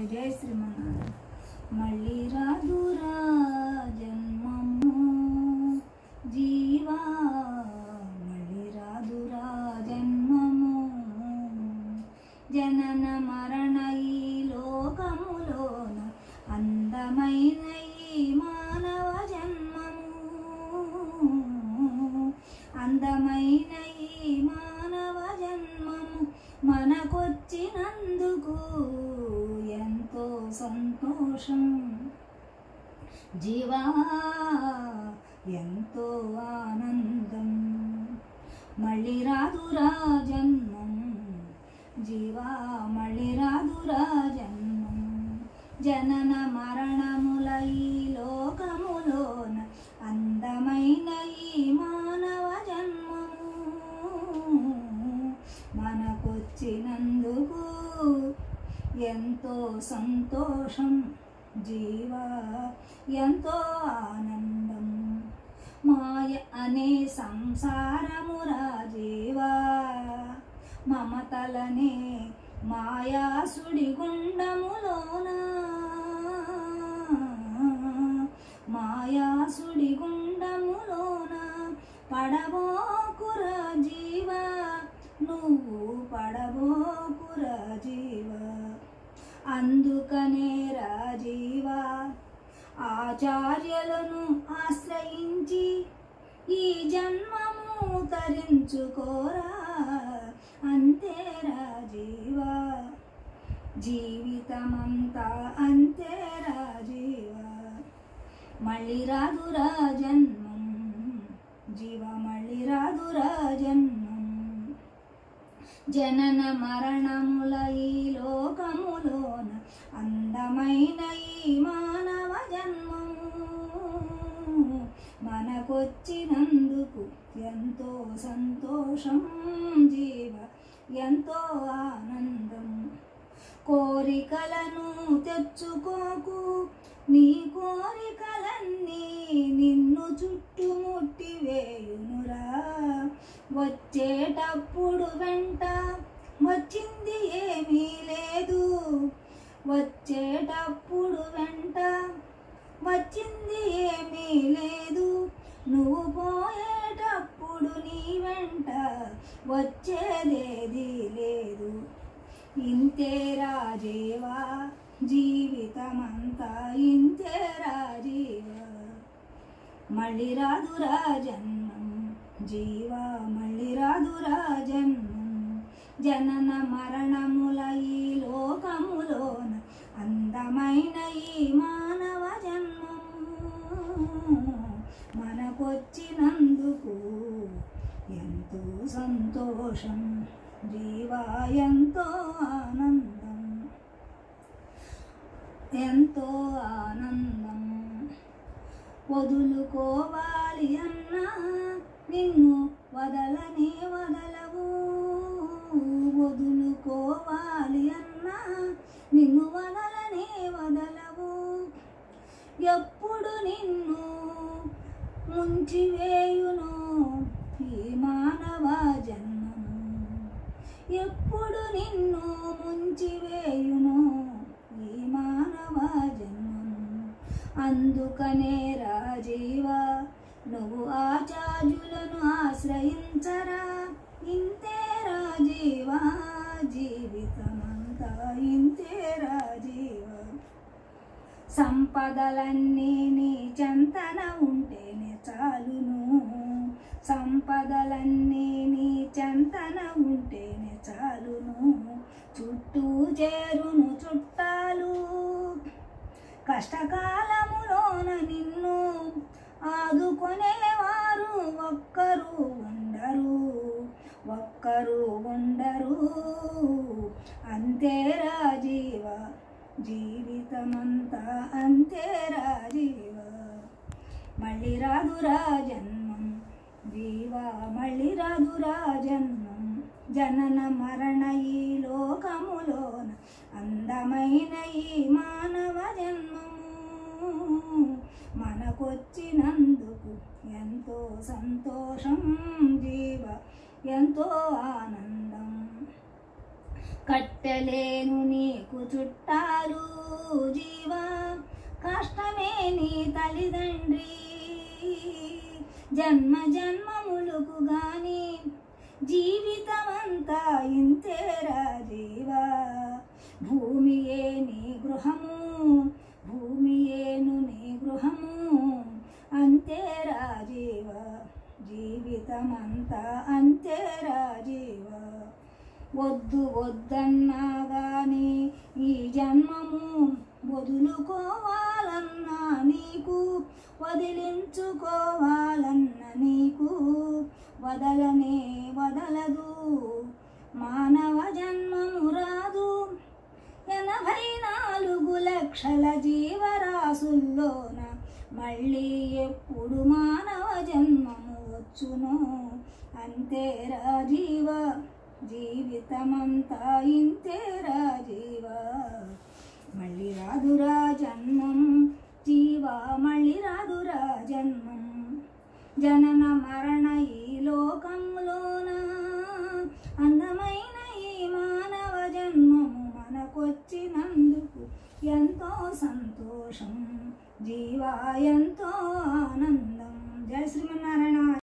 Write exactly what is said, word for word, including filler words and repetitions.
జయ శ్రీమన్నారాయణ. మళ్ళీ రాదురా జన్మము జీవా, మళ్ళీ రాదురా జన్మము. జనన మరణ ఈ లోకములోన అందమైన ఈ మానవ జన్మము, అందమైన ఈ మానవ జన్మము మనకొచ్చినందుకు ఎంతో సంతోషం జీవా, ఎంతో ఆనందం. మళ్ళీ రాదురా జన్మం జీవా, మళ్ళీ రాదురా జన్మం. జనన మరణముల ఈ లోకములోన అందమైన ఈ మానవ జన్మము మనకొచ్చినందుకు ఎంతో సంతోషం జీవా, ఎంతో ఆనందం. మాయ అనే సంసారమురా జీవా, మమతలనే మాయాసుడి గుండములోన, మాయాసుడి గుండములోన పడబోకురా జీవా, నువ్వు పడబోకురా జీవా. అందుకనే రాజీవా ఆచార్యులను ఆశ్రయించి ఈ జన్మము తరించుకోరా, అంతే రాజీవా జీవితమంతా అంతే రాజీవా. మళ్ళీ రాదురా జన్మం జీవ, మళ్ళీ రాదురా జన్మం. జనన మరణముల ఈ లోకములోన అందమైన ఈ మానవ జన్మము మనకొచ్చినందుకు ఎంతో సంతోషం జీవ, ఎంతో ఆనందం. కోరికలను తెచ్చుకోకు, నీ కోరికలన్నీ నిన్ను చుట్టుముట్టి వేయునురా. వచ్చేటప్పుడు వెంట వచ్చింది ఏమీ లేదు, వచ్చేటప్పుడు వెంట వచ్చింది ఏమీ లేదు. నువ్వు పోయేటప్పుడు నీ వెంట వచ్చేదేది లేదు. ఇంతే రాజీవా జీవితమంతా ఇంతే రాజీవా. మళ్ళీ రాదురా జన్మం జీవా, మళ్ళీ రాదురా జన్మం. జనన మరణముల ఈ లోకములోన అందమైన ఈ మానవ జన్మము మనకొచ్చినందుకు ఎంతో సంతోషం జీవా, ఎంతో ఆనందం, ఎంతో ఆనందం. వదులుకోవాలి అన్నా నిన్ను వదలనే వదలవు, వదులుకోవాలి అన్నా నిన్ను వదలనే వదలవు. ఎప్పుడు నిన్ను ముంచివేయును ఈ మానవ జన్మము, ఎప్పుడు నిన్ను ముంచివేయును ఈ మానవ జన్మము. అందుకనే రాజీవా నువ్వు ఆచార్యులను ఆశ్రయించరా, ఇంతే రాజీవా జీవితమంతా ఇంతే రాజీవా. సంపదలన్నీ నీ చెంతన ఉంటేనే చాలును, సంపదలన్నీ నీ చెంతన ఉంటేనే చాలును. చుట్టూ చేరును చుట్టాలు, కష్టకాలములోన నిన్ను ఆదుకొనేవారు ఒక్కరు ఉండరు, ఒక్కరు ఉండరు. అంతే రాజీవా జీవితమంతా అంతే రాజీవా. మళ్ళీ రాదురా జన్మం జీవా, మళ్ళీ రాదురా జన్మం. జనన మరణ ఈ లోకములోన అందమైన ఈ మానవ జన్మము మనకొచ్చినందుకు ఎంతో సంతోషం జీవ, ఎంతో ఆనందం. కట్టలేను నీకు చుట్టాలు జీవా, కష్టమే నీ తల్లిదండ్రి. జన్మ జన్మములకు గాని జీవితమంతా ఇంతేరా జీవా. భూమియే నీ గృహము, భూమియేను నీ గృహము, అంతేరా జీవా. జీవితమంతా అంతేరా జీవా. వద్దు వద్దన్నా గాని ఈ జన్మము వదులుకోవాలన్నా నీకు, వదిలించుకోవాలన్న నీకు వదలనే వదలదు. మానవ జన్మము రాదు. ఎనభై నాలుగు లక్షల జీవరాశుల్లోన మళ్ళీ ఎప్పుడు మానవ జన్మము వచ్చును. అంతేరా జీవ, జీవితమంతా ఇంతేరా జీవా. మళ్ళీ రాదురా జన్మం జీవా, మళ్ళీ రాదురా జన్మం. జనన మరణ ఈ లోకంలోన అందమైన ఈ మానవ జన్మము మనకొచ్చినందుకు ఎంతో సంతోషం జీవా, ఎంతో ఆనందం. జయ శ్రీమన్నారాయణ.